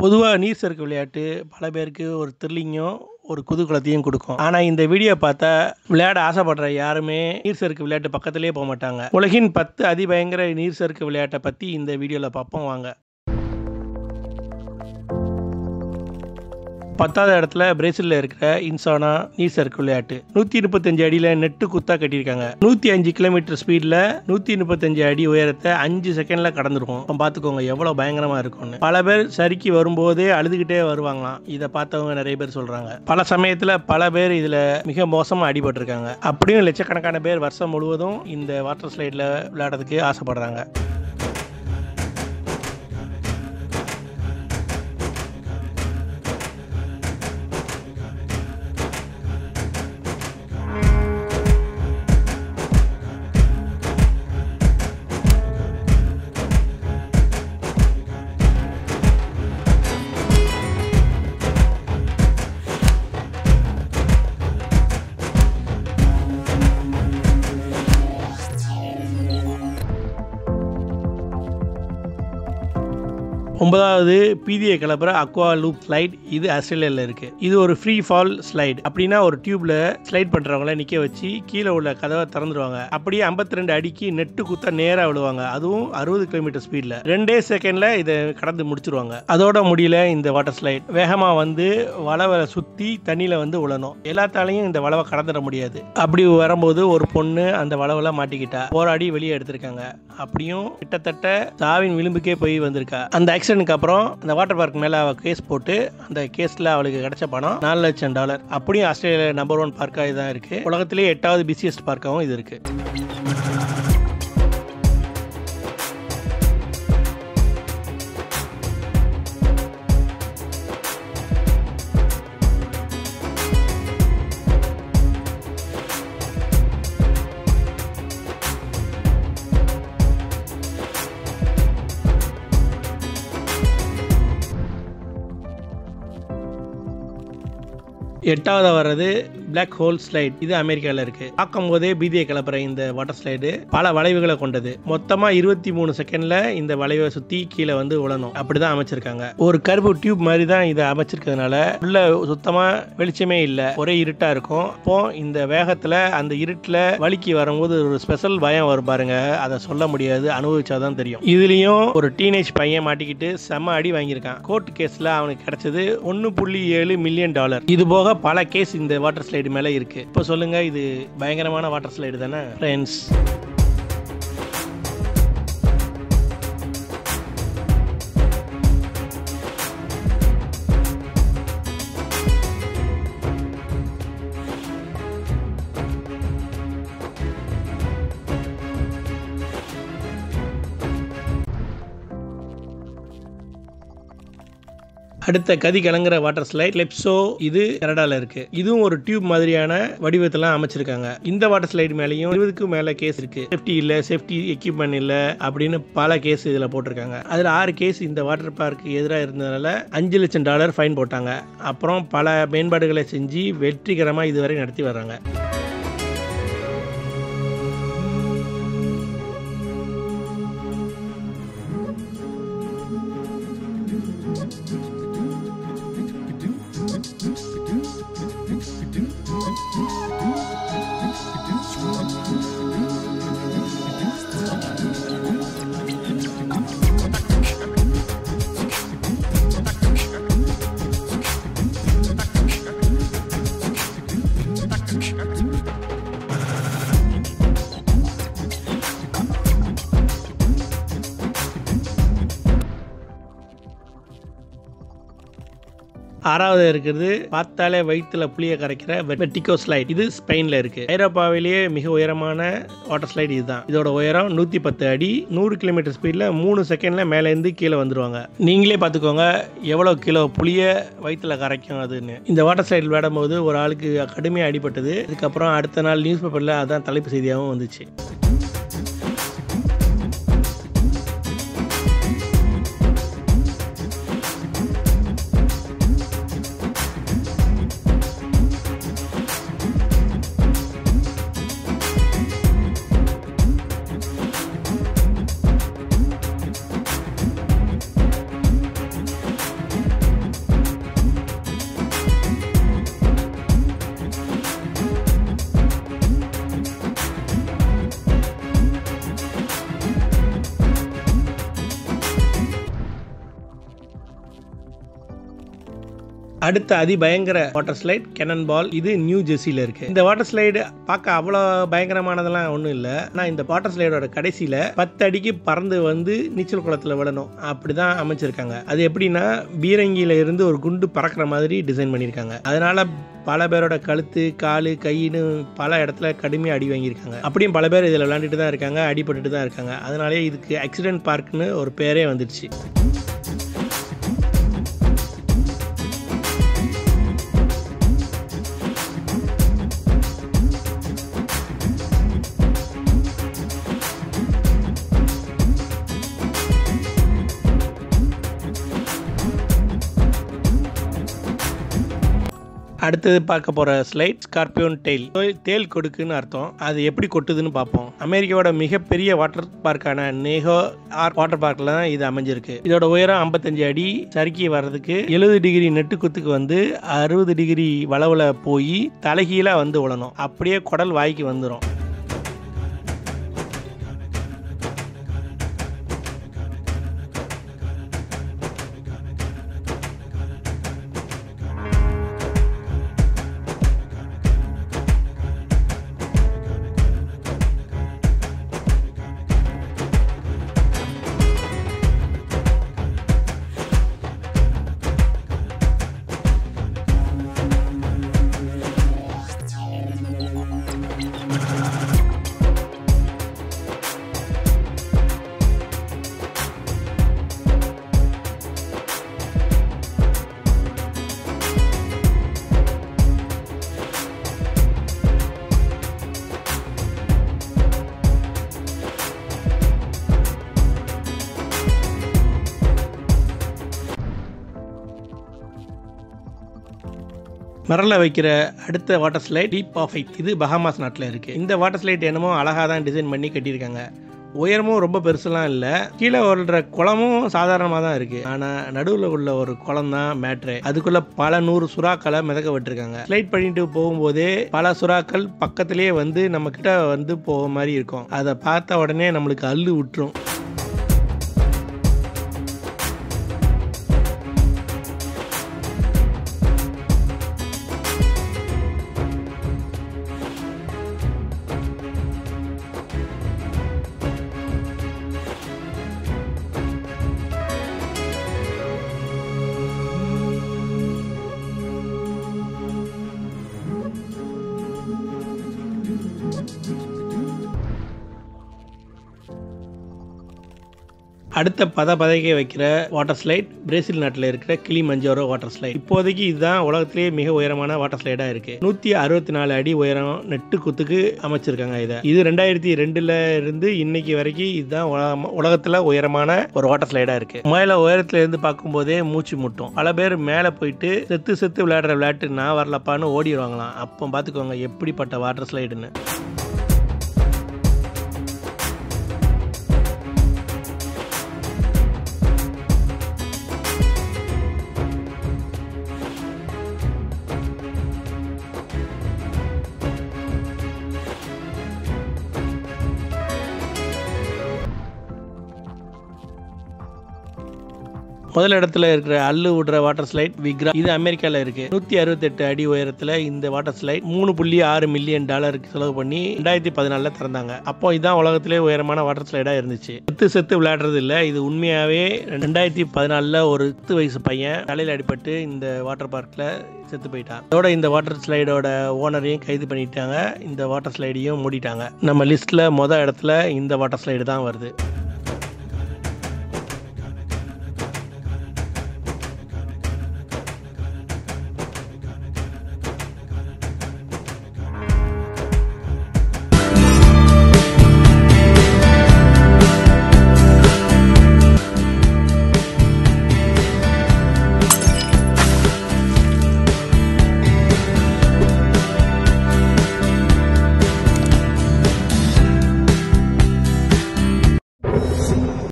பொதுவா நீர் சறுக்கு விளையாட்டு பல பேருக்கு ஒரு த்ரில்லிங்கும், ஒரு குதூகலத்தையும் குடுக்கும். ஆனா இந்த வீடியோ பார்த்தா விளையாட ஆசைப்படுற யாருமே நீர் சறுக்கு விளையாட்டு பக்கத்திலேயே போமாட்டாங்க. உலகின் 10 அதிபயங்கர நீர் சறுக்கு விளையாட்ட பத்தி இந்த வீடியோல பார்ப்போம் வாங்க. 10வது இடத்துல பிரேசில்ல இருக்கிற இன்சானா நீர் சறுக்கு விளையாட்டு. 135 அடியில நெட்டு குத்தா கட்டியிருக்காங்க. 105 கிலோமீட்டர் ஸ்பீட்ல 135 அடி உயரத்தை 5 செகண்ட்ல கடந்துருக்கும். பார்த்துக்கோங்க எவ்வளவு பயங்கரமா இருக்கும்னு. பல பேர் சறுக்கி வரும்போதே அழுதுகிட்டே வருவாங்களாம். இதை பார்த்தவங்க நிறைய பேர் சொல்றாங்க. பல சமயத்துல பல பேர் இதுல மிக மோசமா அடிபட்டிருக்காங்க. அப்படியும் லட்சக்கணக்கான பேர் வருஷம் முழுவதும் இந்த வாட்டர் ஸ்லைட்ல விளையாடுறதுக்கு ஆசைப்படுறாங்க. ஒன்பதாவது பீதியை கிளப்புற அக்வா லூப் ஸ்லைட். இது ஆஸ்திரேலியாவில் இருக்கு. இது ஒரு ஃப்ரீ ஃபால் ஸ்லைட். அப்படின்னா ஒரு டியூப்ல ஸ்லைட் பண்றவங்கள நிக்க வச்சு கீழே உள்ள கதவை திறந்துருவாங்க. அப்படியே 52 அடிக்கு நெட்டு குத்த நேரா விழுவாங்க. அதுவும் 60 கிலோமீட்டர் ஸ்பீட்ல 2 செகண்ட்ல இதை கடந்து முடிச்சிருவாங்க. அதோட முடியல இந்த வாட்டர் ஸ்லைட். வேகமா வந்து வளவை சுத்தி தண்ணியில வந்து உழணும். எல்லாத்தாலையும் இந்த வளவை கடந்துட முடியாது. அப்படி வரும்போது ஒரு பொண்ணு அந்த வளவுல மாட்டிக்கிட்டா. போராடி வெளியே எடுத்திருக்காங்க. அப்படியும் கிட்டத்தட்ட சாவின் விளிம்புக்கே போய் வந்திருக்கா. அந்த ஆக்சிடென்ட்க்கு அப்புறம் அந்த வாட்டர் பார்க் மேல அவ கேஸ் போட்டு அந்த கேஸ்ல அவளுக்கு கிடைச்ச பணம் $4 லட்சம். அப்படியும் ஆஸ்திரேலியா நம்பர் 1 பார்க்கா இதுதான் இருக்கு. உலகத்திலேயே 8வது பிசியஸ்ட் பார்க்காவும் இது இருக்கு. எட்டாவது வர்றது பிளாக் ஹோல் ஸ்லைட். இது அமெரிக்காவில் இருக்கு. பார்க்கும் போதே பீதியை கிளப்புற இந்த வாட்டர் ஸ்லைடு பல வளைவுகளை கொண்டது. மொத்தமா 23 செகண்ட்ல இந்த வளைவை சுத்தி கீழே வந்து உழணும். அப்படிதான் அமைச்சிருக்காங்க. ஒரு கருப்பு டியூப் மாதிரி தான் இதை அமைச்சிருக்கிறதுனால உள்ள சுத்தமா வெளிச்சமே இல்லை, ஒரே இருட்டா இருக்கும். அப்போ இந்த வேகத்துல அந்த இருட்டுல வலிக்கு வரும்போது ஒரு ஸ்பெஷல் பயம் வரும் பாருங்க. அதை சொல்ல முடியாது, அனுபவிச்சாதான் தெரியும். இதுலயும் ஒரு டீனேஜ் பையன் மாட்டிக்கிட்டு செம்ம அடி வாங்கியிருக்கான். கோர்ட் கேஸ்ல அவனுக்கு கிடைச்சது $1.7 மில்லியன். இது போக பல கேஸ் இந்த வாட்டர் ஸ்லைடு மேல இருக்கு. இப்போ சொல்லுங்க, இது பயங்கரமான வாட்டர் ஸ்லைடு தானே ஃப்ரெண்ட்ஸ்? அடுத்த கதி கலங்குற வாட்டர் ஸ்லைட் லெப்சோ. இது கனடால இருக்கு. இதுவும் ஒரு டியூப் மாதிரியான வடிவத்துல அமைச்சிருக்காங்க. இந்த வாட்டர் ஸ்லைடு மேலேயும் 20க்கும் மேல கேஸ் இருக்கு. சேஃப்டி இல்ல, சேஃப்டி எக்யூப்மெண்ட் இல்ல அப்படின்னு பல கேஸ் இதுல போட்டிருக்காங்க. அதுல 6 கேஸ் இந்த வாட்டர் பார்க்கு எதிராக இருந்ததுனால $5 லட்சம் ஃபைன் போட்டாங்க. அப்புறம் பல மேம்பாடுகளை செஞ்சு வெற்றிகரமா இதுவரை நடத்தி வர்றாங்க. ஆறாவது இருக்கிறது பார்த்தாலே வயிற்றுல புளிய கரைக்கிற வெர்டிகோ ஸ்லைட். இது ஸ்பெயின்ல இருக்கு. ஐரோப்பாவிலேயே மிக உயரமான வாட்டர் ஸ்லைட் இதுதான். இதோட உயரம் 110 அடி. 100 கிலோமீட்டர் ஸ்பீட்ல 3 செகண்ட்ல மேல இருந்து கீழே வந்துருவாங்க. நீங்களே பாத்துக்கோங்க எவ்வளவு கிலோ புளிய வயிற்றுல கரைக்கும் அதுன்னு. இந்த வாட்டர் ஸ்லைட் விளையாடும் போது ஒரு ஆளுக்கு கடுமையா அடிபட்டது. அதுக்கப்புறம் அடுத்த நாள் நியூஸ் பேப்பர்ல அதான் தலைப்பு செய்தியாகவும் வந்துச்சு. அடுத்த அதிபயங்கர வாட்டர் ஸ்லைட் கேனன் பால். இது நியூ ஜெர்சியில இருக்கு. இந்த வாட்டர் ஸ்லைடு பார்க்க அவ்வளவு பயங்கரமானதெல்லாம் ஒண்ணும் இல்ல. ஆனா இந்த வாட்டர் ஸ்லைடோட கடைசியில 10 அடிக்கு பறந்து வந்து நீச்சல் குளத்துல விடணும். அப்படிதான் அமைச்சிருக்காங்க. அது எப்படின்னா பீரங்கியில இருந்து ஒரு குண்டு பறக்கிற மாதிரி டிசைன் பண்ணிருக்காங்க. அதனால பல பேரோட கழுத்து, காலு, கையின்னு பல இடத்துல கடுமையாக அடி வாங்கியிருக்காங்க. அப்படியும் பல பேர் இதில் விளையாண்டுட்டு தான் இருக்காங்க, அடிபட்டுட்டு தான் இருக்காங்க. அதனாலே இதுக்கு ஆக்சிடென்ட் பார்க்னு ஒரு பேரே வந்துடுச்சு. அடுத்தது பார்க்க போற ஸ்லைட் ஸ்கார்பியோன் டெயில். தேல் கொடுக்குன்னு அர்த்தம். அது எப்படி கொட்டுதுன்னு பார்ப்போம். அமெரிக்காவோட மிகப்பெரிய வாட்டர் பார்க்கான நேஹோ வாட்டர் பார்க்ல தான் இது அமைஞ்சிருக்கு. இதோட உயரம் 55 அடி. சறுக்கி வர்றதுக்கு 70 டிகிரி நெட்டு குத்துக்கு வந்து 60 டிகிரி வளவுல போய் தலைகீழா வந்து விழணும். அப்படியே குடல் வாய்க்கு வந்துடும். மரல வைக்கிற அடுத்த water slide deep of it. இது பஹாமாஸ் நாட்டில் இருக்கு. இந்த வாட்டர் ஸ்லைட் என்னமோ அழகாக தான் டிசைன் பண்ணி கட்டியிருக்காங்க. உயரமும் ரொம்ப பெருசுலாம் இல்லை. கீழே ஓடுற குளமும் சாதாரணமாக தான் இருக்கு. ஆனால் நடுவில் உள்ள ஒரு குளம் தான் மேட்ரு. அதுக்குள்ள பல 100 சுறாக்களை மிதக்க விட்டுருக்காங்க. ஸ்லைட் பண்ணிட்டு போகும்போதே பல சுறாக்கள் பக்கத்திலேயே வந்து நம்ம கிட்ட வந்து போக மாதிரி இருக்கும். அதை பார்த்த உடனே நம்மளுக்கு அள்ளு விட்டுரும். அடுத்த பதைக்க வைக்கிற வாட்டர் ஸ்லைட் பிரேசில் நாட்டில் இருக்கிற கிளிமஞ்சாரோ வாட்டர் ஸ்லைட். இப்போதைக்கு இதுதான் உலகத்திலேயே மிக உயரமான வாட்டர் ஸ்லைடா இருக்கு. 164 அடி உயரம் நெட்டு குத்துக்கு அமைச்சிருக்காங்க. இது 2002 இருந்து இன்னைக்கு வரைக்கும் இதுதான் உலகத்துல உயரமான ஒரு வாட்டர் ஸ்லைடா இருக்கு. மேல உயரத்துல இருந்து பார்க்கும் போதே மூச்சு முட்டும். பல பேர் மேல போயிட்டு செத்து விளையாடுற விளையாட்டு நான் வரலப்பான்னு ஓடிடுவாங்களாம். அப்போ பாத்துக்கோங்க எப்படிப்பட்ட வாட்டர் ஸ்லைடுன்னு. முதல் இடத்துல இருக்கிற அள்ளு விடுற வாட்டர் ஸ்லைட் விக்ரா. இது அமெரிக்கால இருக்கு. 168 அடி உயரத்துல இந்த வாட்டர் ஸ்லைட் $3.6 மில்லியன் செலவு பண்ணி 2014 திறந்தாங்க. அப்போ இதான் உலகத்திலே உயரமான வாட்டர் ஸ்லைடா இருந்துச்சு. செத்து விளையாடுறது இல்ல. இது உண்மையாவே 2014 ஒரு 10 வயசு பையன் தலையில அடிபட்டு இந்த வாட்டர் பார்க்ல செத்து போயிட்டான். அதோட இந்த வாட்டர் ஸ்லைடோட ஓனரையும் கைது பண்ணிட்டாங்க. இந்த வாட்டர் ஸ்லைடையும் மூடிட்டாங்க. நம்ம லிஸ்ட்ல இடத்துல இந்த வாட்டர் ஸ்லைடு தான் வருது.